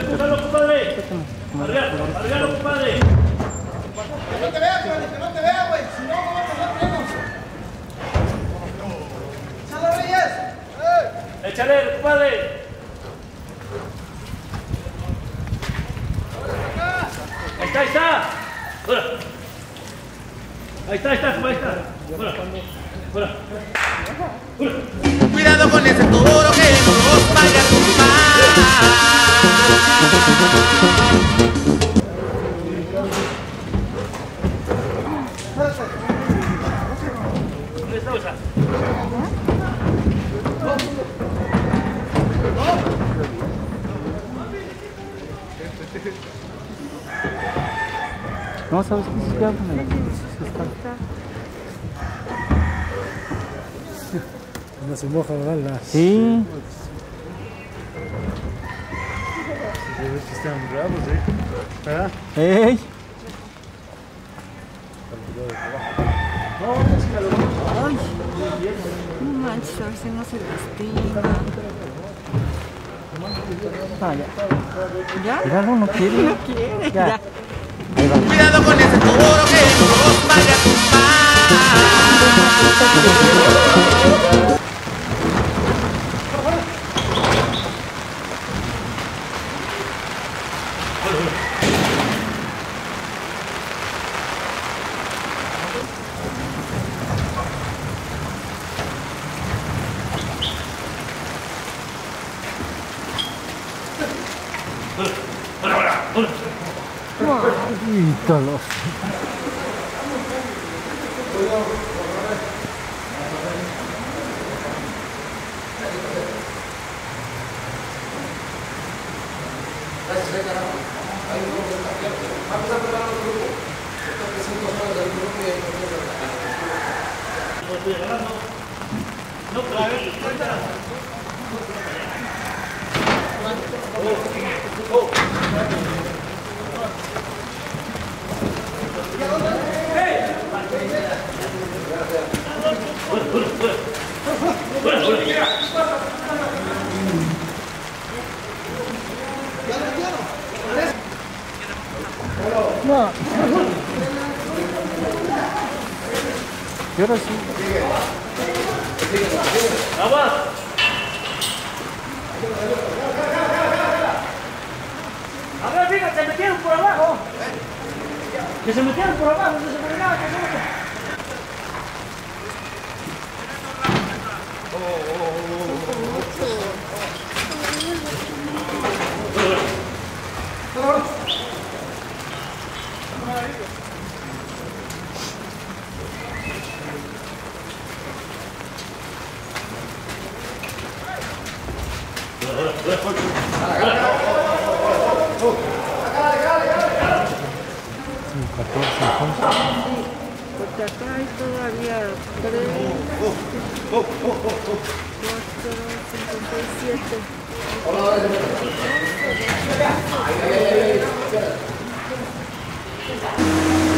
empújalo, compadre. Arriba, compadre. Que no te vea, güey. Si no, ¿cómo nos ¡Échale, Reyes! Échale, compadre. Ahí está. Fuera. Ahí está. Fuera. Cuidado con ese toro que nos vaya a tumbar. No, ¿sabes qué? Sí, déjamela. No se moja, ¿verdad? Sí. Que están bravos, ¿eh? ¿Verdad? ¡Ey! Ay, no manches, a ver si no se lastima. Ah, ya. ¿Ya? Míralo, no quiere. No quiere, ya. Ahí va. Cuidado con ese toro que nos vaya a tumbar. Ídolos. No. Y ahora sí. ¡Agua! A ver, fíjate, se metieron por abajo. Que se metieron por abajo, no se me nada, que no. Porque acá hay todavía 3, 4, 57.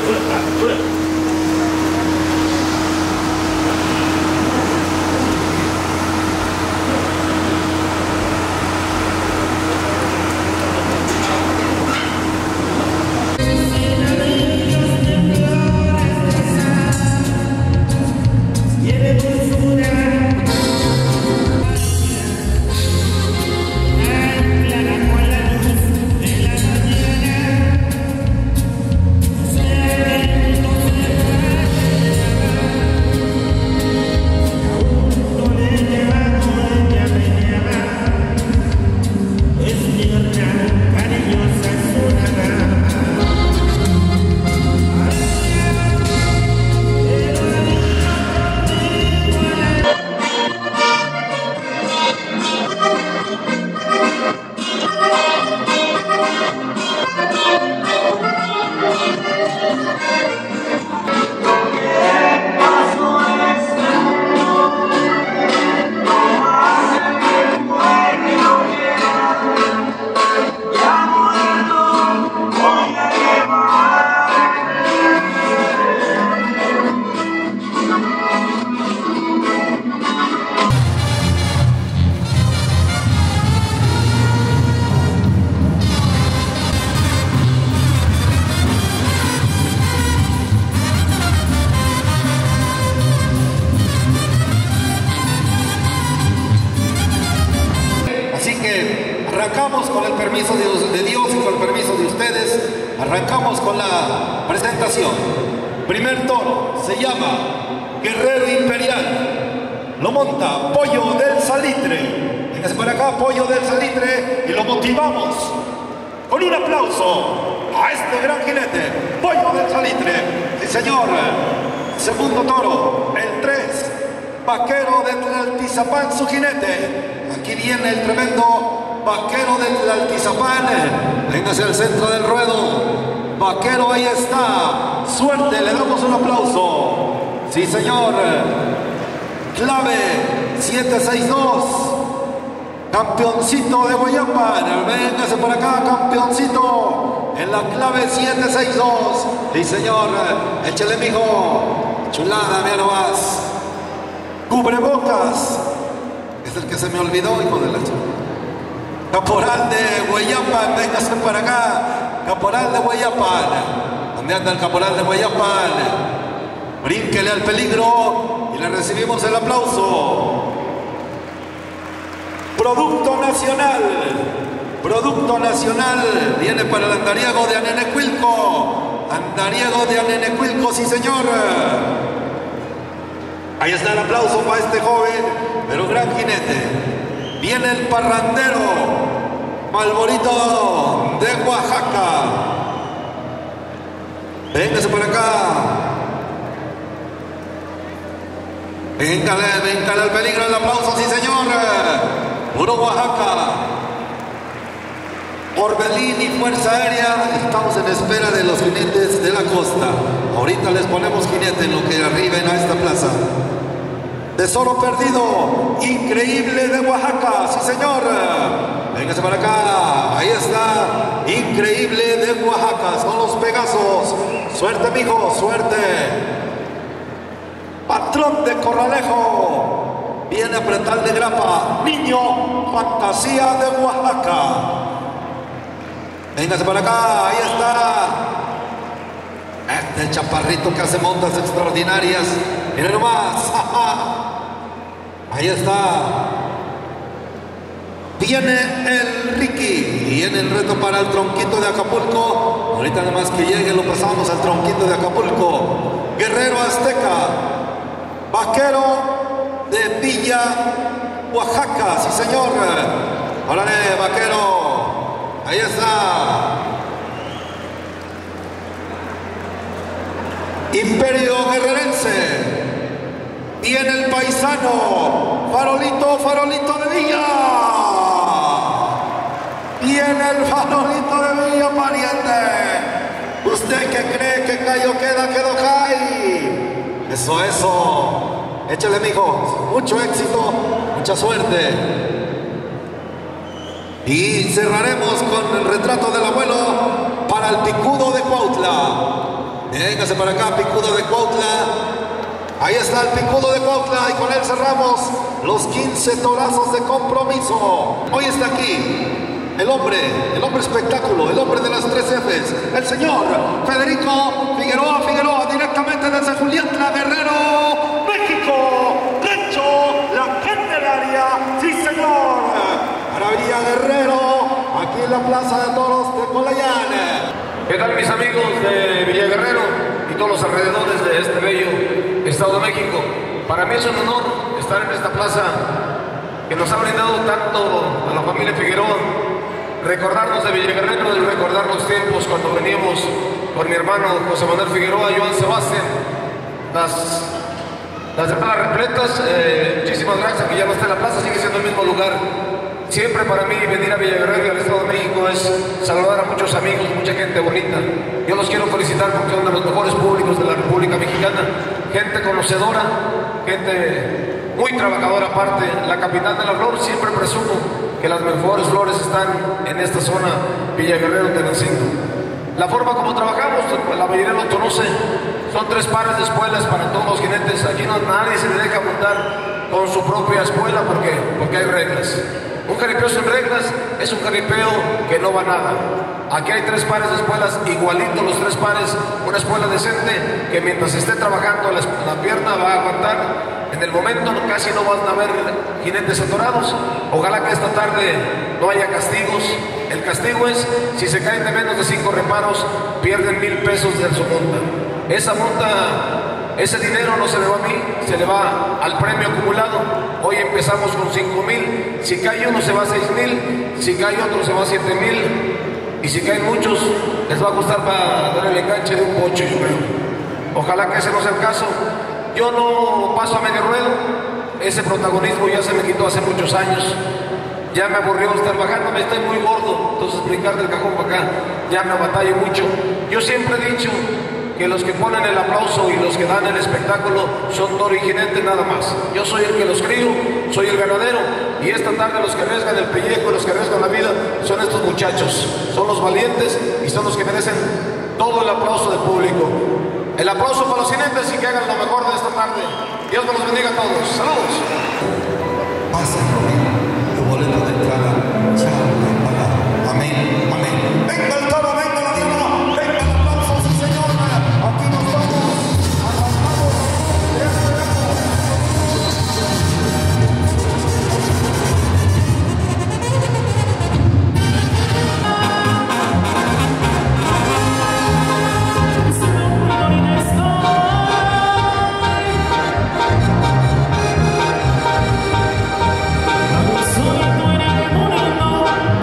Arrancamos con el permiso de Dios y con el permiso de ustedes. Arrancamos con la presentación. Primer toro se llama Guerrero Imperial. Lo monta Pollo del Salitre. Véngase para acá, Pollo del Salitre, y lo motivamos con un aplauso a este gran jinete, Pollo del Salitre. Sí, señor. Segundo toro, el 3, Vaquero de Tlaltizapán, su jinete. Aquí viene el tremendo Vaquero de Tlaltizapán. Véngase al centro del ruedo. Vaquero, ahí está. Suerte, le damos un aplauso. Sí, señor. Clave 762. Campeoncito de Guayapan. Véngase por acá, campeoncito. En la clave 762. Sí, señor. Échale, mijo. Chulada, mira nomás. Cubrebocas. Es el que se me olvidó, hijo de la chica. Caporal de Guayapan, véngase para acá. Caporal de Guayapan. ¿Dónde anda el caporal de Guayapan? Brínquele al peligro y le recibimos el aplauso. Producto nacional. Producto nacional. Viene para el andariego de Anenecuilco. Andariego de Anenecuilco, sí, señor. Ahí está el aplauso para este joven, pero gran jinete. Viene el parrandero, Malborito de Oaxaca. Véngase por acá. Véngale al peligro, el aplauso, sí, señor. Puro Oaxaca. Orbelín y Fuerza Aérea. Estamos en espera de los jinetes de la costa. Ahorita les ponemos jinete en lo que arriben a esta plaza. Tesoro perdido, increíble de Oaxaca, sí, señor. Véngase para acá, ahí está, increíble de Oaxaca, son los Pegasos. Suerte, mijo, suerte. Patrón de Corralejo, viene a apretar de grapa, niño, fantasía de Oaxaca. Véngase para acá, ahí está. Este chaparrito que hace montas extraordinarias. Miren nomás. Ahí está. Viene el Ricky. Viene el reto para el tronquito de Acapulco. Ahorita nada más que llegue lo pasamos al tronquito de Acapulco. Guerrero Azteca. Vaquero de Villa, Oaxaca. Sí, señor. Órale, vaquero. Ahí está. Imperio Guerrerense. Viene el paisano. Farolito, farolito de Villa. Viene el farolito de Villa, pariente. ¿Usted que cree que cayó queda, quedó cae? Eso. Échale, mijo. Mucho éxito, mucha suerte. Y cerraremos con el retrato del abuelo para el picudo de Cuautla. Véngase para acá, Picudo de Cuautla. Ahí está el Picudo de Cuautla y con él cerramos los 15 torazos de compromiso. Hoy está aquí el hombre espectáculo, el hombre de las 3 Fs, el señor Federico Figueroa, directamente desde Juliantla, Guerrero, México. Rancho, la gente del área, sí señor. Maravilla Guerrero, aquí en la Plaza de Toros de Colayán. ¿Qué tal, mis amigos de Villa Guerrero y todos los alrededores de este bello Estado de México? Para mí es un honor estar en esta plaza que nos ha brindado tanto a la familia Figueroa, recordarnos de Villa Guerrero y recordar los tiempos cuando veníamos con mi hermano José Manuel Figueroa, Joan Sebastián, las llamadas repletas. Muchísimas gracias, que ya no está en la plaza, sigue siendo el mismo lugar. Siempre para mí venir a Villa Guerrero y al Estado de México es saludar a muchos amigos, mucha gente bonita. Yo los quiero felicitar porque son de los mejores públicos de la República Mexicana. Gente conocedora, gente muy trabajadora aparte. La capital de la flor, siempre presumo que las mejores flores están en esta zona, Villa Guerrero, Tenancingo. La forma como trabajamos, la mayoría lo conoce, son 3 pares de espuelas para todos los jinetes. Aquí nadie se le deja montar con su propia espuela porque hay reglas. Un jaripeo sin reglas es un jaripeo que no va a nada. Aquí hay 3 pares de espuelas, igualitos los 3 pares, una espuela decente que mientras esté trabajando la pierna va a aguantar. En el momento casi no van a haber jinetes atorados. Ojalá que esta tarde no haya castigos. El castigo es, si se caen de menos de 5 reparos, pierden 1000 pesos de su monta. Esa monta, ese dinero no se le va a mí, se le va al premio acumulado. Hoy empezamos con 5,000, si cae uno se va a 6,000, si cae otro se va a 7,000, y si caen muchos les va a costar para dar el enganche de un pocho, yo creo. Ojalá que ese no sea el caso. Yo no paso a medio ruedo, ese protagonismo ya se me quitó hace muchos años. Ya me aburrió estar bajando, me estoy muy gordo, entonces brincar del cajón para acá ya me batallo mucho. Yo siempre he dicho que los que ponen el aplauso y los que dan el espectáculo son toro y jinete nada más. Yo soy el que los crío, soy el ganadero, y esta tarde los que arriesgan el pellejo, los que arriesgan la vida, son estos muchachos. Son los valientes y son los que merecen todo el aplauso del público. El aplauso para los jinetes y que hagan lo mejor de esta tarde. Dios nos bendiga a todos. Saludos. Pasen, tu boleto de entrada ya pagado. Amén, amén. Venga el toro, venga la diana, venga el aplauso, sí señor. Aquí nos vamos. Soy tu enemigo.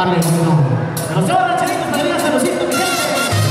Arle, no. Pero se van rancheritos, pero ya se lo siento, mi gente.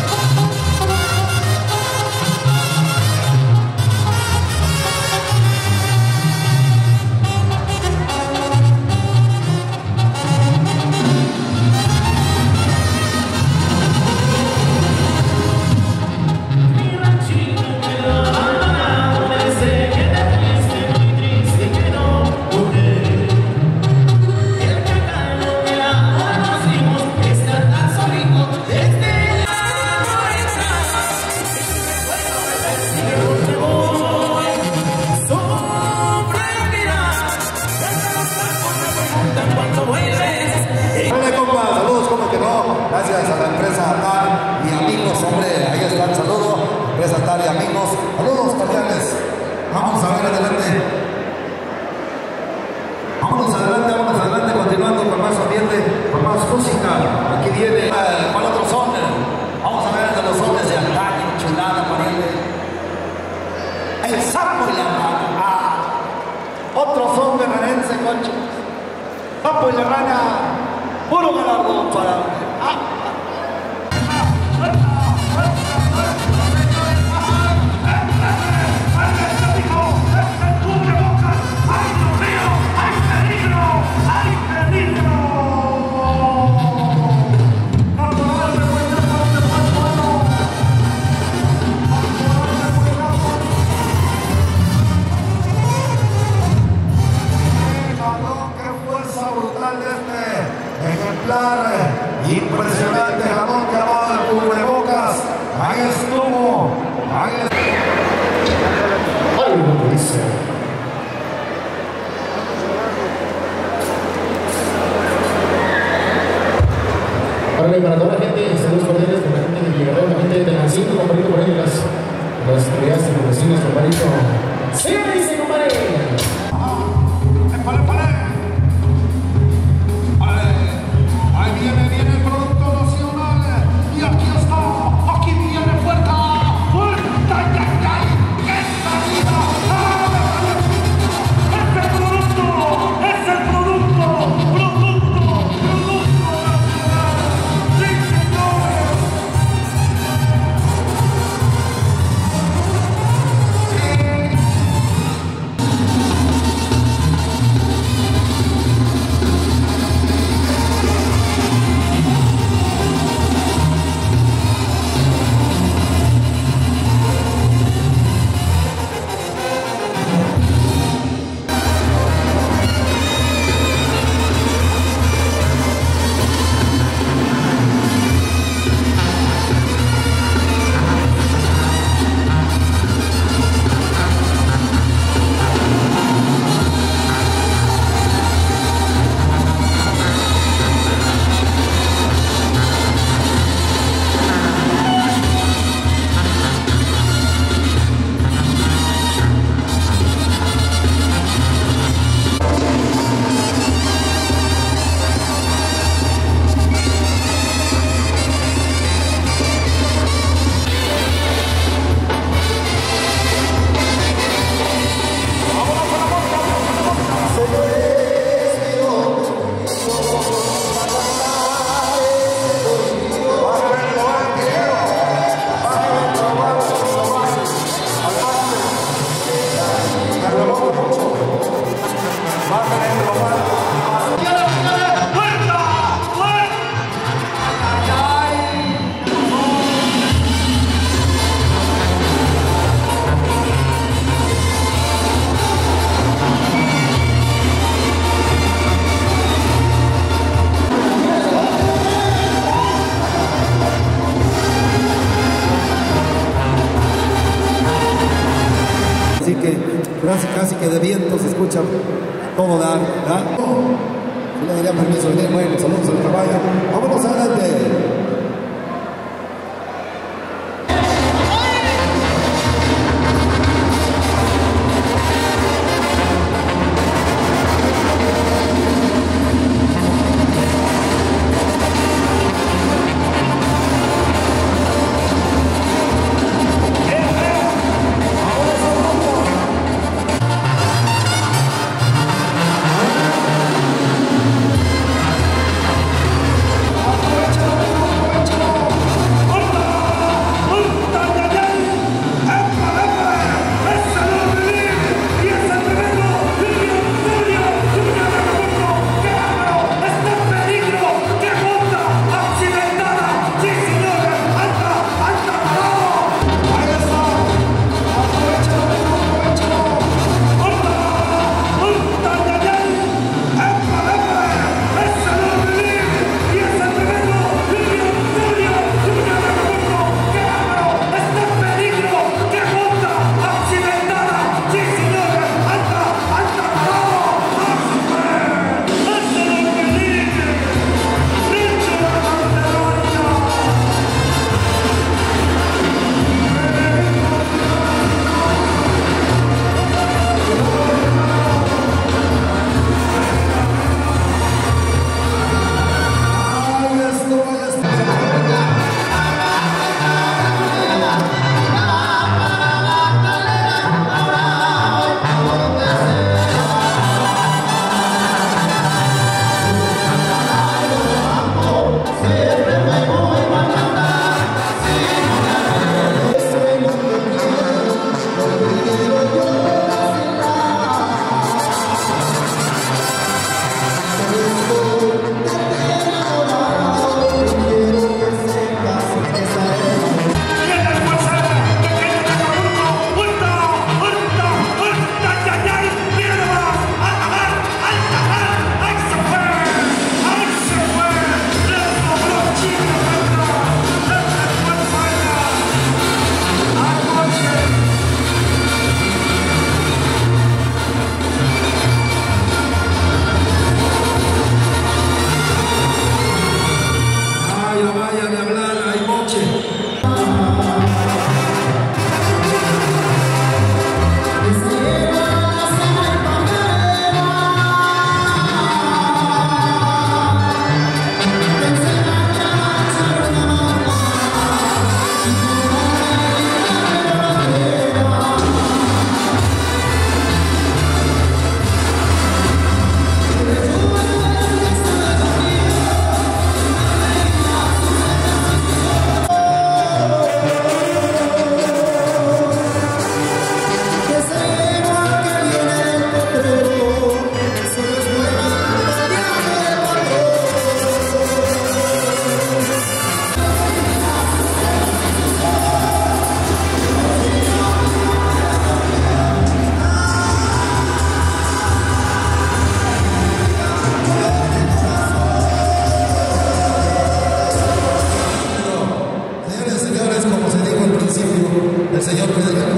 Hola compa, saludos, como que no, gracias a la empresa TAR y amigos, hombre, ahí está el saludo, empresa TAR y amigos, saludos cordiales, vamos a ver adelante, vámonos adelante, continuando con más ambiente, con más música, aquí viene, ¿cuál otro son? Vamos a ver el de los sones de antaño, chulada, pariente, el sapo y la rana, otro son guerrerense, concho. Sapo y la rana, puro galardón para... Impresionante jamón que va al cubrebocas. Ahí estuvo. Algo dice. Para toda la gente, saludos cordiales para la gente de Guerrero, la gente de Tenancingo, compadrito, por ahí las autoridades y los vecinos, compadrito. ¡Sí, dice, compadre! Ahí viene el producto nacional y aquí viene fuerza, ¡ay! ¡Qué salida! ¡Es el producto! ¡Sí, señores! Así que casi que de viento se escucha todo dar, ¿verdad? Si le daría permiso de venir, bueno, saludos al caballo. Vámonos adelante.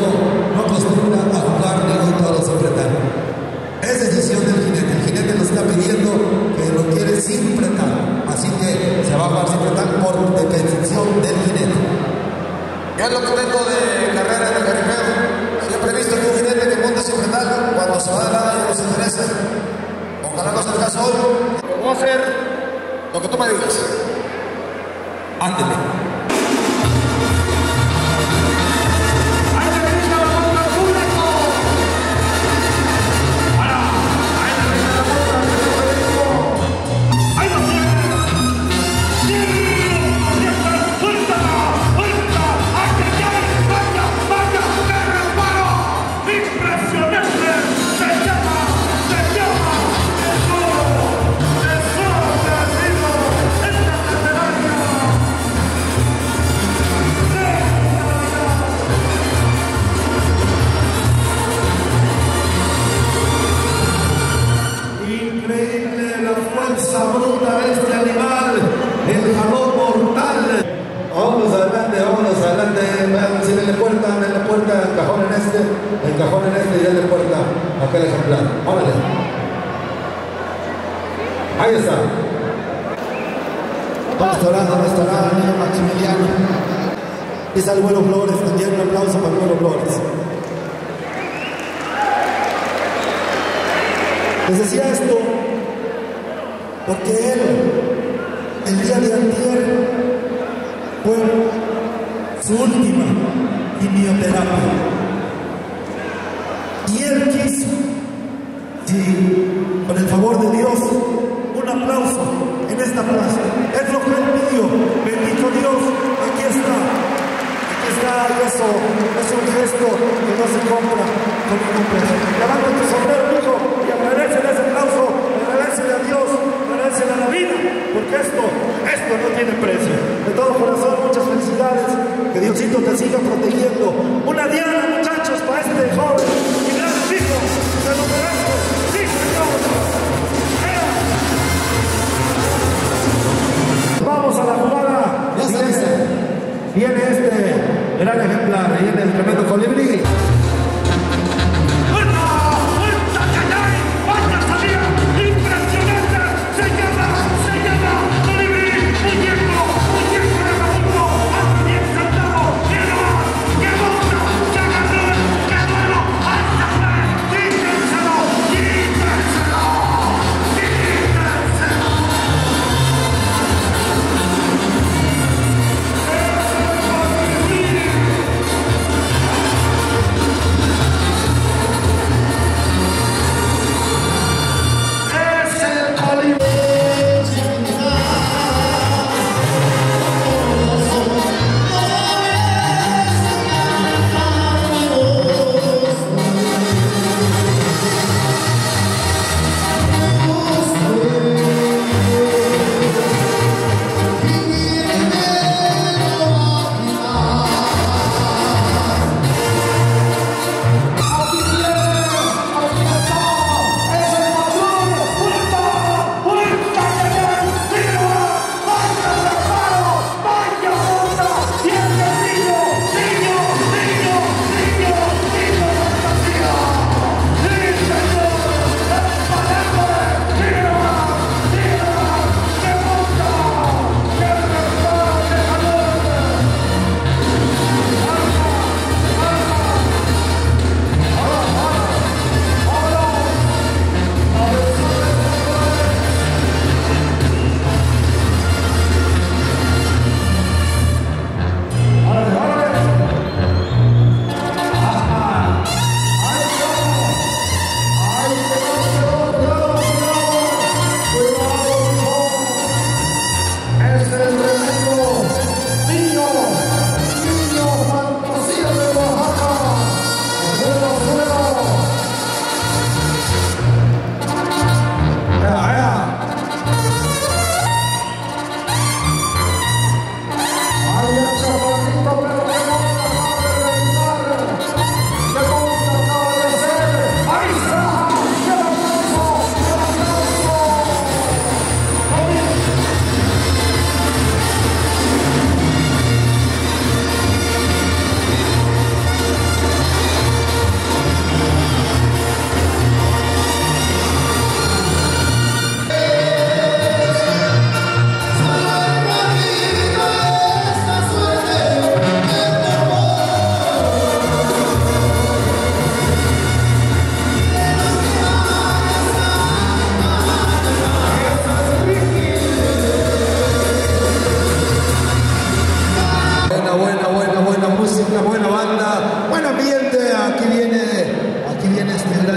juego no acostumbra a jugar ningún toro siempre tal. Es decisión del jinete. El jinete nos está pidiendo que lo quiere sin pretar. Así que se va a jugar sin pretar por decisión del jinete. Yo es lo que tengo de carrera en el jaripeo. Siempre he visto que un jinete que monta sin pretar, cuando se va de lado ya no se interesa. Ojalá no sea el caso hoy. Pero voy a hacer lo que tú me digas. Ándele. Bruta de este animal, el jalón mortal. Vámonos adelante, denle puerta, encajón en este y denle puerta a aquel ejemplar. Órale. Ahí está. No estará el niño Maximiliano. Y está el Güero Flores, también un aplauso para el Güero Flores. Les decía esto porque él, el día de antier, fue su última quimioterapia. Y él quiso, sí, con el favor de Dios, un aplauso en esta plaza. Es lo que él pidió. Bendito Dios, aquí está. Aquí está, y eso es un gesto que no se compra con ningún precio. Levanta tu sombrero, hijo, y agradecele ese aplauso, agradecele a Dios, agradecele a la vida, porque esto no tiene precio. De todo corazón, muchas felicidades, que Diosito te siga protegiendo. Una diana, muchachos, para este joven y gran hijo, se lo merezco. Sí, señor. Vamos a la jugada. Viene este gran ejemplar, viene el tremendo colibrí.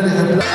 primer ejemplar.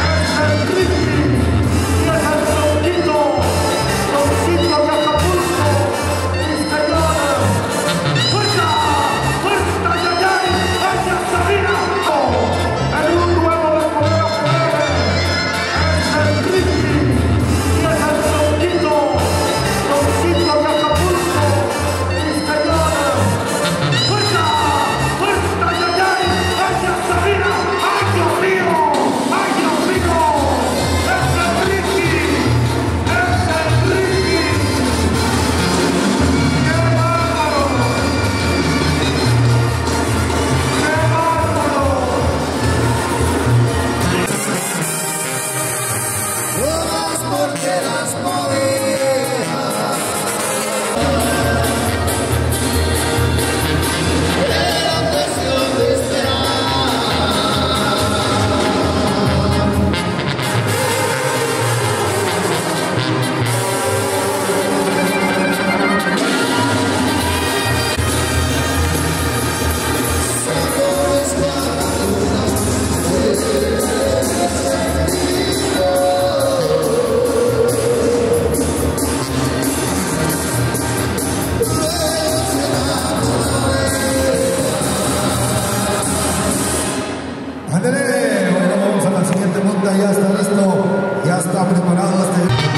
Ya está listo, ya está preparado este...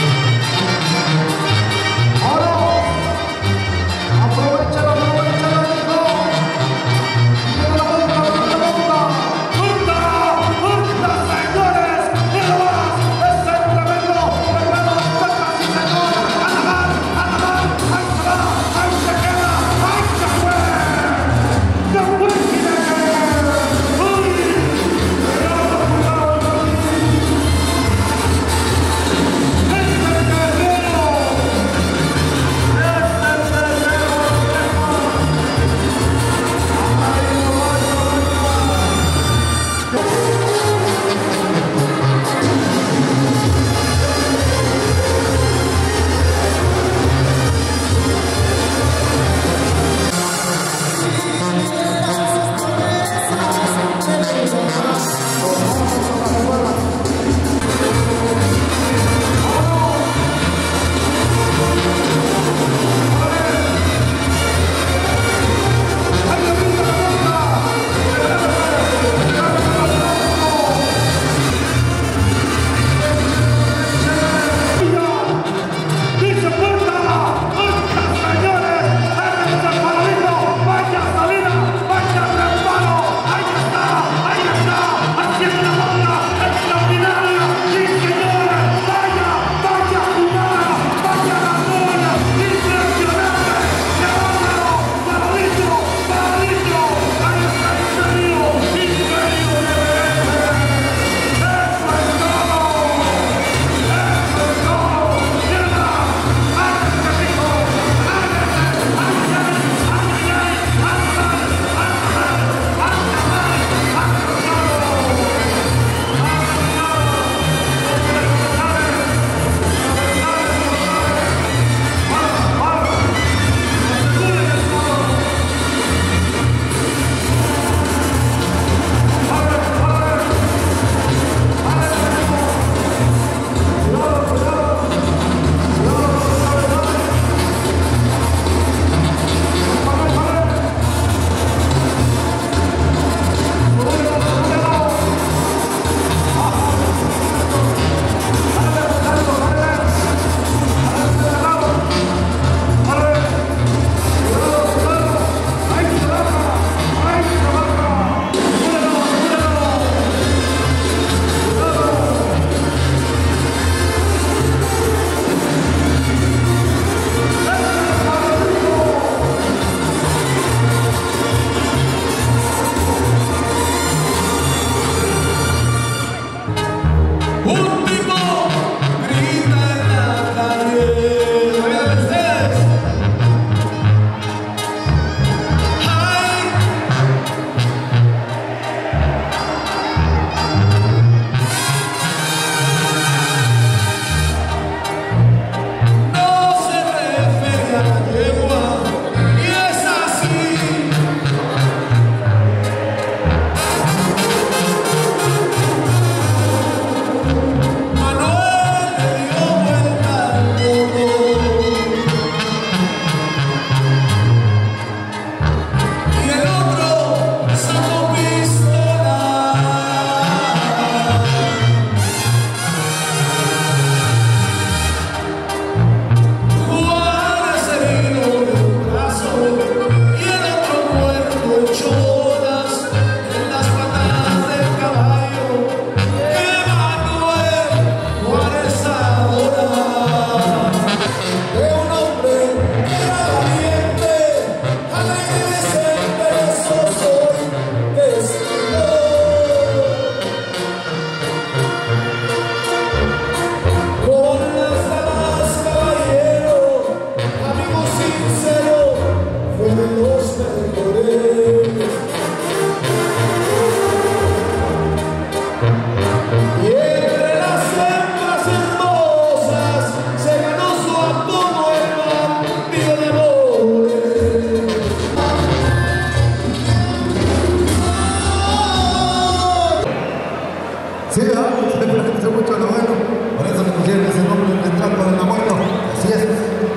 Sí, ¿verdad? Se parece mucho a lo bueno. Por eso le pusieron ese nombre en el trampo del abuelo. Así es.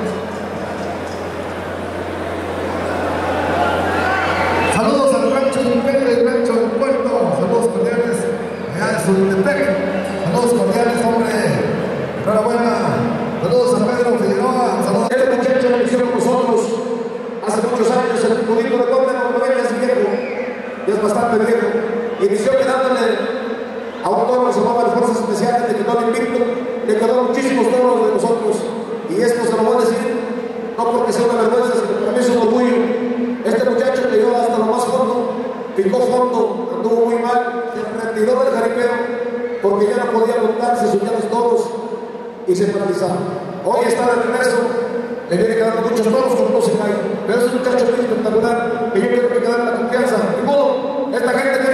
Saludos al rancho Imperio y rancho del puerto. Saludos cordiales allá de Zultepec. Saludos cordiales, hombre. Enhorabuena. Saludos a Pedro Figueroa. Saludos. Este muchacho lo hicieron nosotros hace muchos años en el público de Córdoba, no es viejo, ya es bastante viejo. Inició quedándole a un toro que se llamaba las Fuerzas Especiales, le quedó el invicto, le quedó muchísimos toros de nosotros. Y esto se lo voy a decir, no porque sea una vergüenza, sino para mí es un orgullo. Este muchacho que llegó hasta lo más fondo, picó fondo, anduvo muy mal, se retiró del jaripeo porque ya no podía montarse, subía los toros y se paralizaba. Hoy está de regreso, le viene quedando muchos toros como no se cae, pero es un muchacho muy espectacular que yo quiero que quede la confianza. De modo, esta gente